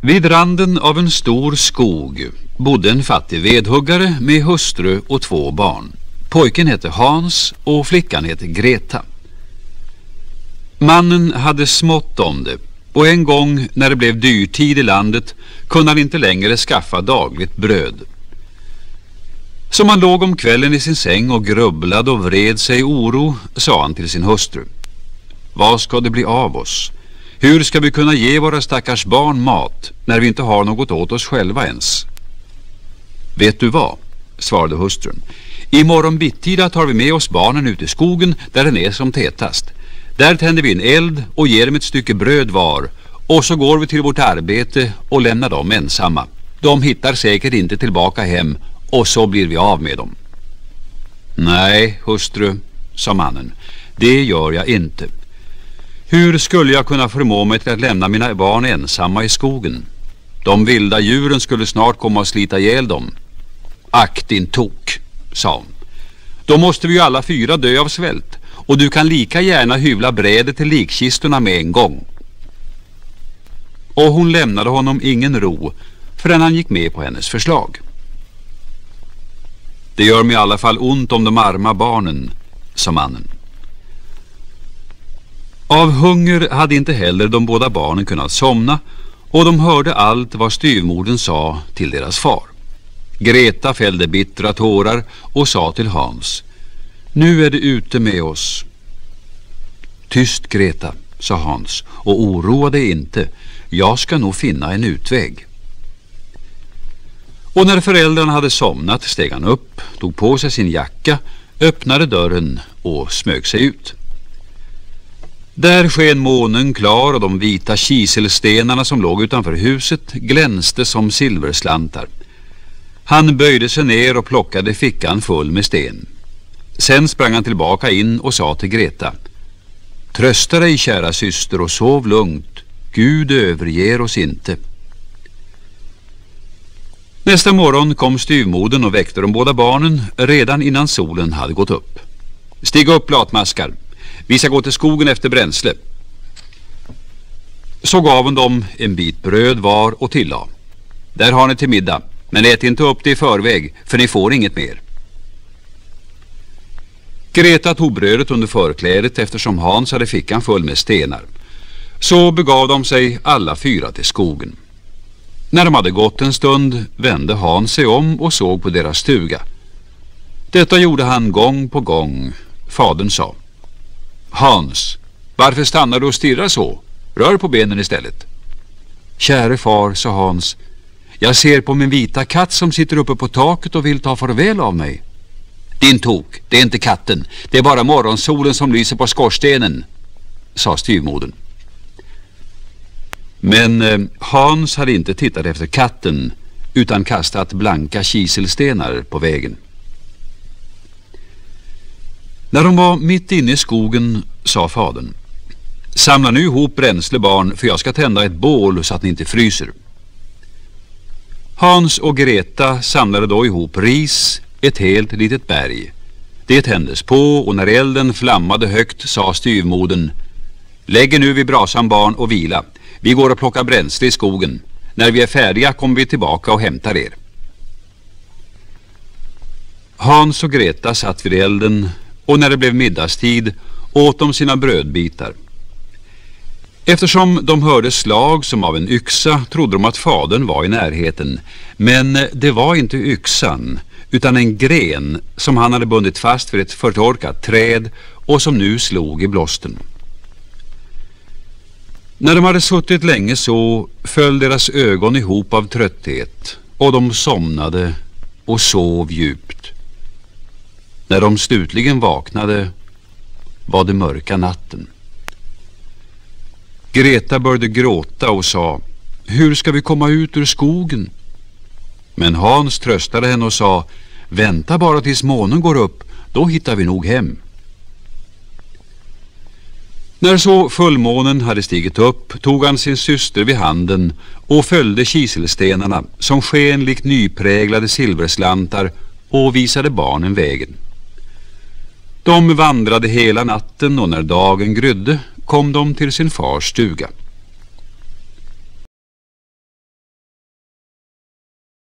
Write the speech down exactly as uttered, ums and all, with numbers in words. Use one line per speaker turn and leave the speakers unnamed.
Vid randen av en stor skog bodde en fattig vedhuggare med hustru och två barn. Pojken hette Hans och flickan hette Greta. Mannen hade smått om det, och en gång när det blev dyrtid i landet kunde han inte längre skaffa dagligt bröd. Som han låg om kvällen i sin säng och grubblade och vred sig i oro, sa han till sin hustru: Vad ska det bli av oss? Hur ska vi kunna ge våra stackars barn mat när vi inte har något åt oss själva ens? Vet du vad? Svarade hustrun. Imorgon bittida tar vi med oss barnen ut i skogen där den är som tätast. Där tänder vi en eld och ger dem ett stycke bröd var, och så går vi till vårt arbete och lämnar dem ensamma. De hittar säkert inte tillbaka hem, och så blir vi av med dem. Nej, hustru, sa mannen, det gör jag inte. Hur skulle jag kunna förmå mig till att lämna mina barn ensamma i skogen? De vilda djuren skulle snart komma och slita ihjäl dem. Ack din tok, sa hon. Då måste vi ju alla fyra dö av svält, och du kan lika gärna hyvla brädet till likkistorna med en gång. Och hon lämnade honom ingen ro förrän han gick med på hennes förslag. Det gör mig i alla fall ont om de arma barnen, sa mannen. Av hunger hade inte heller de båda barnen kunnat somna, och de hörde allt vad styvmodern sa till deras far. Greta fällde bittra tårar och sa till Hans: Nu är det ute med oss. Tyst, Greta, sa Hans, och oroa dig inte. Jag ska nog finna en utväg. Och när föräldrarna hade somnat steg han upp, tog på sig sin jacka, öppnade dörren och smög sig ut. Där sken månen klar, och de vita kiselstenarna som låg utanför huset glänste som silverslantar. Han böjde sig ner och plockade fickan full med sten. Sen sprang han tillbaka in och sa till Greta: Trösta dig, kära syster, och sov lugnt. Gud överger oss inte. Nästa morgon kom styvmodern och väckte de båda barnen redan innan solen hade gått upp. Stig upp, latmaskar. Vi ska gå till skogen efter bränsle. Så gav hon dem en bit bröd var och tillade: Där har ni till middag, men ät inte upp det i förväg, för ni får inget mer. Greta tog brödet under förklädet eftersom Hans hade fickan full med stenar. Så begav de sig alla fyra till skogen. När de hade gått en stund vände Hans sig om och såg på deras stuga. Detta gjorde han gång på gång. Fadern sa: Hans, varför stannar du och stirrar så? Rör på benen istället. Käre far, sa Hans, jag ser på min vita katt som sitter uppe på taket och vill ta farväl av mig. Din tok, det är inte katten. Det är bara morgonsolen som lyser på skorstenen, sa styvmodern. Men eh, Hans hade inte tittat efter katten utan kastat blanka kiselstenar på vägen. När de var mitt inne i skogen sa fadern: Samla nu ihop bränsle, barn, för jag ska tända ett bål så att ni inte fryser. Hans och Greta samlade då ihop ris, ett helt litet berg. Det tändes på, och när elden flammade högt sa styvmodern: Lägg nu vid brasan, barn, och vila. Vi går och plockar bränsle i skogen. När vi är färdiga kommer vi tillbaka och hämtar er. Hans och Greta satt vid elden, och när det blev middagstid åt de sina brödbitar. Eftersom de hörde slag som av en yxa trodde de att fadern var i närheten. Men det var inte yxan utan en gren som han hade bundit fast vid ett förtorkat träd och som nu slog i blåsten. När de hade suttit länge så föll deras ögon ihop av trötthet, och de somnade och sov djupt. När de slutligen vaknade var det mörka natten. Greta började gråta och sa: Hur ska vi komma ut ur skogen? Men Hans tröstade henne och sa: Vänta bara tills månen går upp, då hittar vi nog hem. När så fullmånen hade stigit upp tog han sin syster vid handen och följde kiselstenarna som sken likt nypräglade silverslantar och visade barnen vägen. De vandrade hela natten, och när dagen grydde kom de till sin fars stuga.